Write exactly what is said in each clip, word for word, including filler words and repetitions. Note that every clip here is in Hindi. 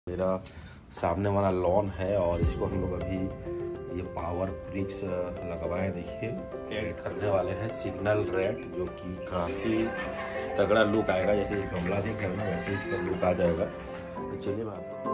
मेरा सामने वाला लॉन है और इसको हम लोग अभी ये पावर ब्रिक्स लगवाए, देखिए एड करने वाले हैं सिग्नल रेड, जो कि काफ़ी तगड़ा लुक आएगा। जैसे ये गमला दिख रहा है ना, वैसे इसका लुक आ जाएगा। तो चलिए मैं आपको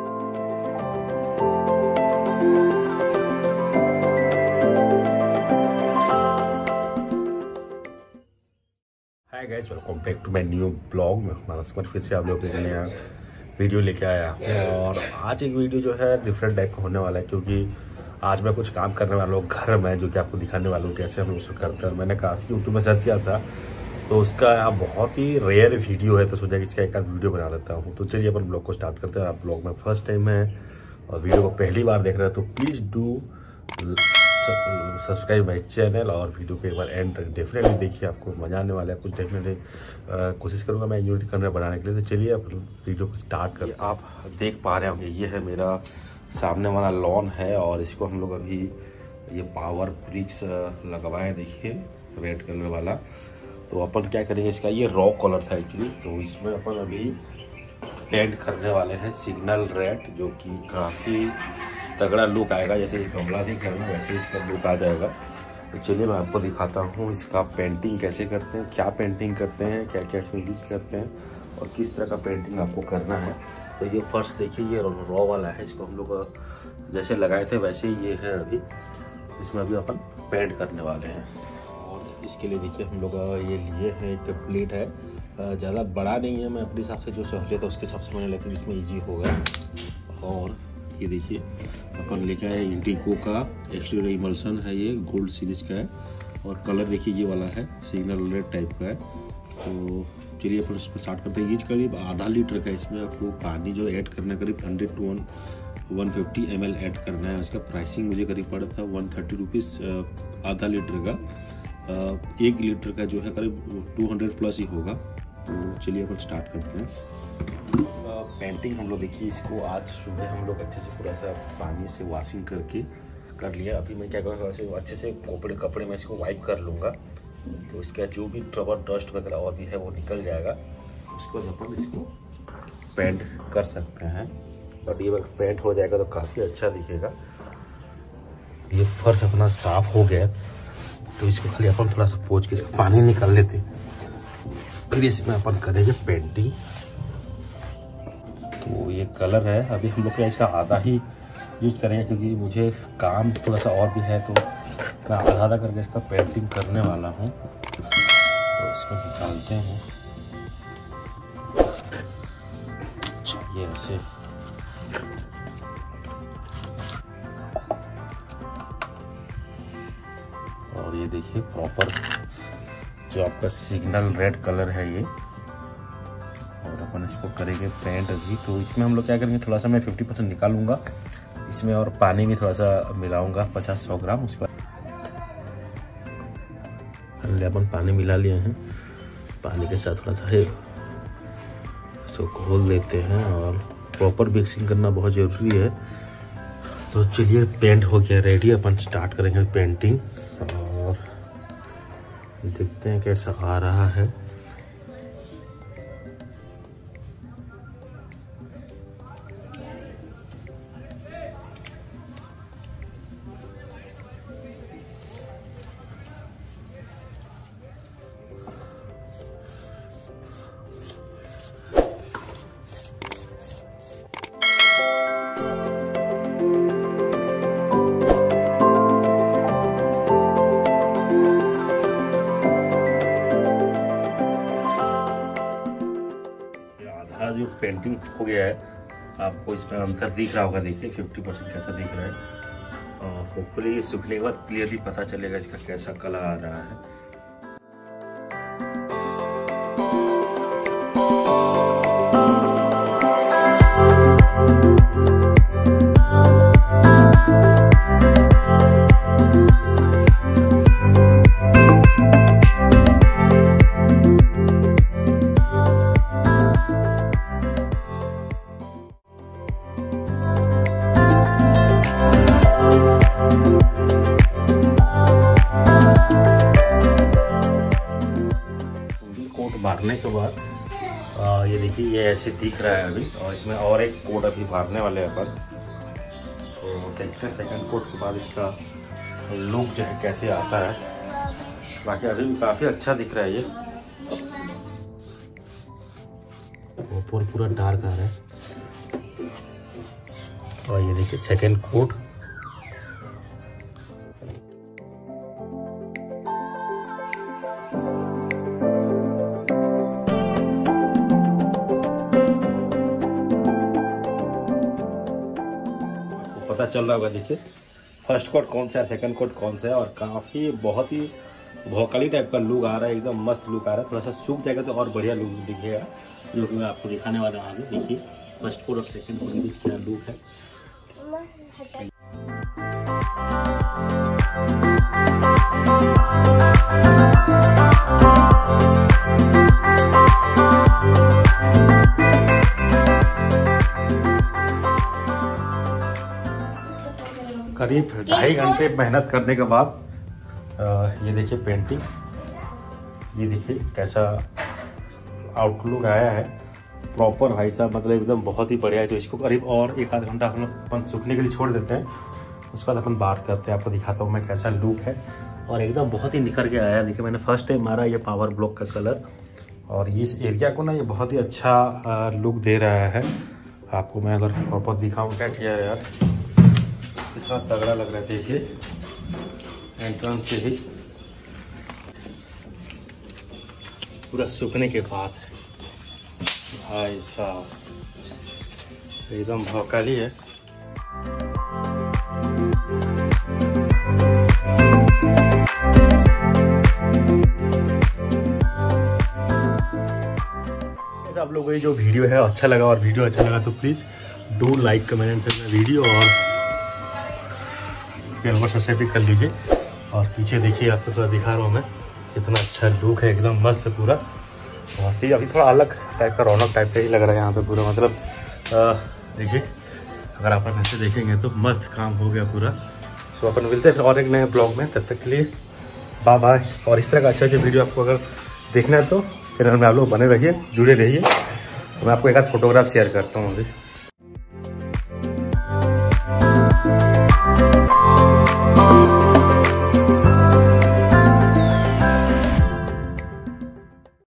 hi guys, welcome back to my new blog में। हमारा फिर से आप लोग के लिए वीडियो लेके आया हूँ और आज एक वीडियो जो है डिफरेंट टाइप का होने वाला है, क्योंकि आज मैं कुछ काम करने वाला हूँ घर में, जो कि आपको दिखाने वाला हूँ कैसे हम उसको करते हैं। मैंने काफ़ी यूट्यूब में सर्च किया था, तो उसका बहुत ही रेयर वीडियो है, तो सोचा कि इसका एक आध वीडियो बना लेता हूँ। तो चलिए अपन ब्लॉग को स्टार्ट करते हैं। आप ब्लॉग में फर्स्ट टाइम है और वीडियो को पहली बार देख रहे हैं तो please do subscribe my channel और वीडियो को एक बार एंड तक डेफिनेटली देखिए, आपको मजा आने वाला है। कुछ डेफिनेटली कोशिश करूंगा मैं एंजॉय करने बनाने के लिए। तो चलिए अब वीडियो को स्टार्ट करिए। आप देख पा रहे होंगे ये है मेरा सामने वाला लॉन है और इसको हम लोग अभी ये पावर ब्रिक्स लगवाए, देखिए रेड कलर वाला। तो अपन क्या करेंगे, इसका ये रॉ कलर था एक्चुअली, तो इसमें अपन अभी पेंट करने वाले हैं सिग्नल रेड, जो कि काफ़ी तगड़ा लुक आएगा। जैसे ये गमला दिख रहा है ना, वैसे इसका लुक आ जाएगा। तो चलिए मैं आपको दिखाता हूँ इसका पेंटिंग कैसे करते हैं, क्या पेंटिंग करते हैं, क्या क्या इसमें यूज़ करते हैं और किस तरह का पेंटिंग आपको करना है। तो ये फर्स्ट देखिए, ये रॉ वाला है, इसको हम लोग जैसे लगाए थे वैसे ही ये है। अभी इसमें अभी अपन पेंट करने वाले हैं और इसके लिए देखिए हम लोग ये लिए हैं, एक प्लेट है, ज़्यादा बड़ा नहीं है, मैं अपने हिसाब से जो सहूलियत है उसके हिसाब से मैंने, लेकिन इसमें ईजी होगा। और ये देखिए अपन लेके आए इंडिगो का एक्सटीरियर इमल्सन है, ये गोल्ड सीरीज का है और कलर देखिए ये वाला है, सिग्नल रेड टाइप का है। तो चलिए अपन उसको स्टार्ट करते हैं। ये करीब आधा लीटर का इसमें आपको पानी जो ऐड करना है, करीब hundred to one one fifty M L add करना है। इसका प्राइसिंग मुझे करीब पड़ा था वन थर्टी रुपीज़ आधा लीटर का। एक लीटर का जो है करीब टू हंड्रेड प्लस ही होगा। तो चलिए अपन स्टार्ट करते हैं। पेंटिंग हम लोग देखिए, इसको आज सुबह हम लोग अच्छे से पूरा सा पानी से वॉशिंग करके कर लिया। अभी मैं क्या करूँगा, अच्छे से कपड़े कपड़े में इसको वाइप कर लूँगा, तो इसका जो भी ट्रबल डस्ट वगैरह और भी है वो निकल जाएगा। उसको अपन इसको पेंट कर सकते हैं, बट ये पेंट हो जाएगा तो काफ़ी अच्छा दिखेगा। ये फर्श अपना साफ हो गया, तो इसको खाली अपन थोड़ा सा पोंछ के इसका पानी निकाल लेते, फिर इसमें अपन करेंगे पेंटिंग। तो ये कलर है, अभी हम लोग क्या इसका आधा ही यूज करेंगे, क्योंकि मुझे काम थोड़ा सा और भी है, तो मैं आधा आधा करके इसका पेंटिंग करने वाला हूँ। तो इसको निकालते हैं, अच्छा ये ऐसे। और ये देखिए प्रॉपर जो आपका सिग्नल रेड कलर है ये, और अपन इसको करेंगे पेंट अभी। तो इसमें हम लोग क्या करेंगे, थोड़ा सा मैं फिफ्टी परसेंट निकालूंगा इसमें और पानी भी थोड़ा सा मिलाऊंगा, पचास सौ ग्राम। उसके बाद अपन पानी मिला लिए हैं, पानी के साथ थोड़ा सा है इसको घोल देते हैं और प्रॉपर मिक्सिंग करना बहुत ज़रूरी है। तो चलिए पेंट हो गया रेडी, अपन स्टार्ट करेंगे पेंटिंग और देखते हैं कैसा आ रहा है। जो पेंटिंग हो गया है, आपको इसमें अंतर दिख रहा होगा, देखिए फिफ्टी परसेंट कैसा दिख रहा है और होपफुली ये सूखने के बाद क्लियरली पता चलेगा इसका कैसा कलर आ रहा है। मारने के बाद ये देखिए ये ऐसे दिख रहा है अभी, और इसमें और एक कोड अभी मारने वाले हैं अपन, तो देखते हैं सेकंड कोड के बाद इसका लुक जो है कैसे आता है। बाकी अभी भी काफ़ी अच्छा दिख रहा है ये, ऊपर पूरा डार्क आ रहा है। और ये देखिए सेकंड कोड, पता चल रहा होगा। देखिए फर्स्ट कोट कौन सा है, सेकंड कोट कौन सा है, और काफ़ी बहुत ही भोकाली टाइप का लुक आ रहा है, एकदम मस्त लुक आ रहा है। थोड़ा सा सूख जाएगा तो और बढ़िया लुक दिखेगा, जो कि मैं आपको दिखाने वाला हूँ आगे। देखिए फर्स्ट कोट और सेकंड कोट के बीच क्या लुक है। करीब ढाई घंटे मेहनत करने के बाद ये देखिए पेंटिंग, ये देखिए कैसा आउटलुक आया है प्रॉपर भाई साहब, मतलब एकदम बहुत ही बढ़िया है। तो इसको करीब और एक आध घंटा हम लोग अपन सूखने के लिए छोड़ देते हैं, उसके बाद अपन बात करते हैं, आपको दिखाता हूँ मैं कैसा लुक है। और एकदम बहुत ही निखर के आया। देखिए मैंने फर्स्ट टाइम मारा ये पावर ब्लॉक का कलर, और इस एरिया को ना ये बहुत ही अच्छा लुक दे रहा है। आपको मैं अगर प्रॉपर दिखाऊँ क्या किया है यार, इतना तगड़ा लग रहा है। देखिए एंट्रेंस से ही पूरा सूखने के बाद भाई साहब एकदम भौकाली है। आप लोगों को ये जो वीडियो है अच्छा लगा, और वीडियो अच्छा लगा तो please do like comment and share video, और चैनल को सब्सक्राइब भी कर लीजिए। और पीछे देखिए आपको थोड़ा दिखा रहा हूँ मैं, कितना अच्छा लुक है, एकदम मस्त पूरा। और अभी थोड़ा अलग टाइप का रौनक टाइप का ही लग रहा है यहाँ पे पूरा, मतलब देखिए अगर आप ऐसे देखेंगे तो मस्त काम हो गया पूरा। सो अपन मिलते हैं और एक नए ब्लॉग में, तब तक के लिए बाय बाय। और इस तरह का अच्छा अच्छा वीडियो आपको अगर देखना है तो चैनल में आप लोग बने रहिए, जुड़े रहिए। तो मैं आपको एक आध फोटोग्राफ शेयर करता हूँ अभी।